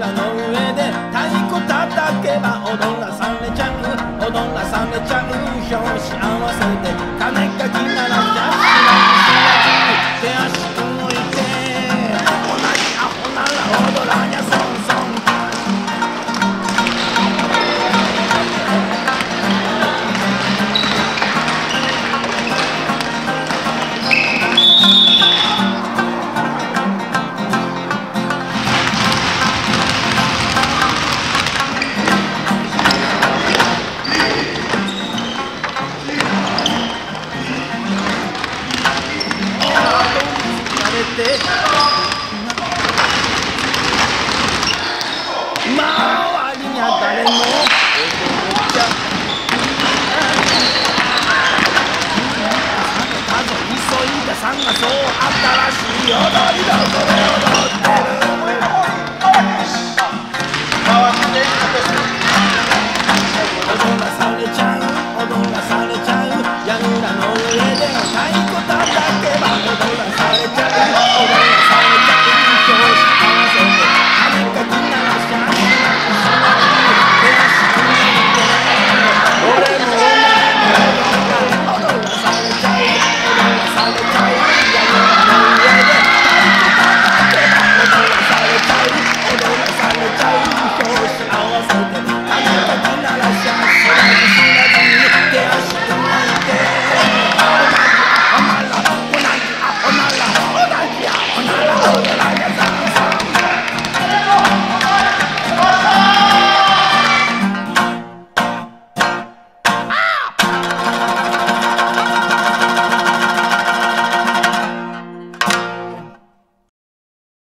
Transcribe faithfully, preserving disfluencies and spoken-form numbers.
空の上で太鼓叩けば踊らされちゃう踊らされちゃう拍子合わせて金かきならジャッジな手足動いて同じアホなら踊らにゃソンソン周りには誰も踊っちゃ家族急いださんがそう新しい踊りだそれ踊ってる